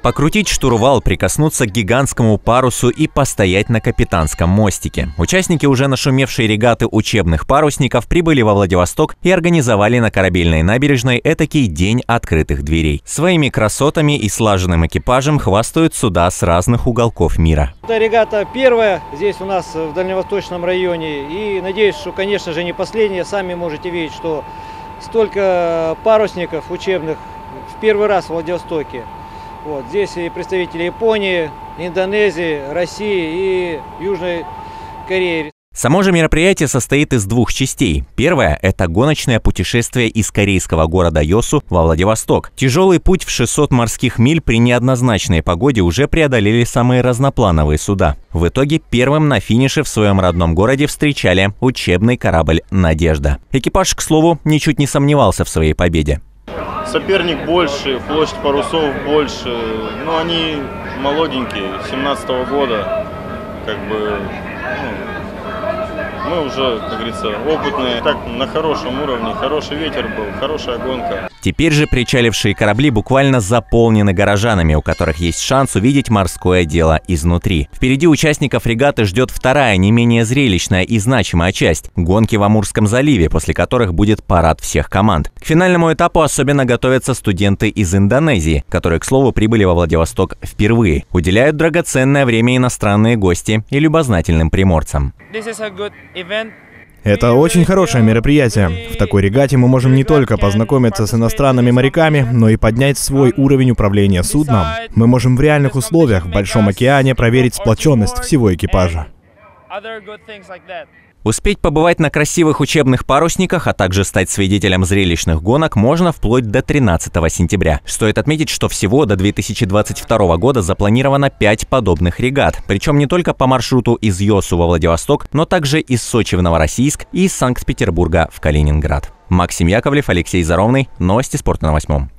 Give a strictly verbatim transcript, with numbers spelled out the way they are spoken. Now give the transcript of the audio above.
Покрутить штурвал, прикоснуться к гигантскому парусу и постоять на капитанском мостике. Участники уже нашумевшей регаты учебных парусников прибыли во Владивосток и организовали на корабельной набережной этакий день открытых дверей. Своими красотами и слаженным экипажем хвастают суда с разных уголков мира. Это регата первая здесь у нас в Дальневосточном районе. И надеюсь, что, конечно же, не последняя. Сами можете видеть, что столько парусников учебных в первый раз в Владивостоке. Вот, здесь и представители Японии, Индонезии, России и Южной Кореи. Само же мероприятие состоит из двух частей. Первая – это гоночное путешествие из корейского города Йосу во Владивосток. Тяжелый путь в шестьсот морских миль при неоднозначной погоде уже преодолели самые разноплановые суда. В итоге первым на финише в своем родном городе встречали учебный корабль «Надежда». Экипаж, к слову, ничуть не сомневался в своей победе. Соперник больше, площадь парусов больше, но они молоденькие, семнадцатого года, как бы, ну, мы уже, как говорится, опытные, так на хорошем уровне, хороший ветер был, хорошая гонка. Теперь же причалившие корабли буквально заполнены горожанами, у которых есть шанс увидеть морское дело изнутри. Впереди участников регаты ждет вторая, не менее зрелищная и значимая часть – гонки в Амурском заливе, после которых будет парад всех команд. К финальному этапу особенно готовятся студенты из Индонезии, которые, к слову, прибыли во Владивосток впервые. Уделяют драгоценное время иностранные гости и любознательным приморцам. Это очень хорошее мероприятие. В такой регате мы можем не только познакомиться с иностранными моряками, но и поднять свой уровень управления судном. Мы можем в реальных условиях в Большом океане проверить сплоченность всего экипажа. Успеть побывать на красивых учебных парусниках, а также стать свидетелем зрелищных гонок можно вплоть до тринадцатого сентября. Стоит отметить, что всего до две тысячи двадцать второго года запланировано пять подобных регат. Причем не только по маршруту из Йосу во Владивосток, но также из Сочи в Новороссийск и из Санкт-Петербурга в Калининград. Максим Яковлев, Алексей Заровный. Новости спорта на восьмом.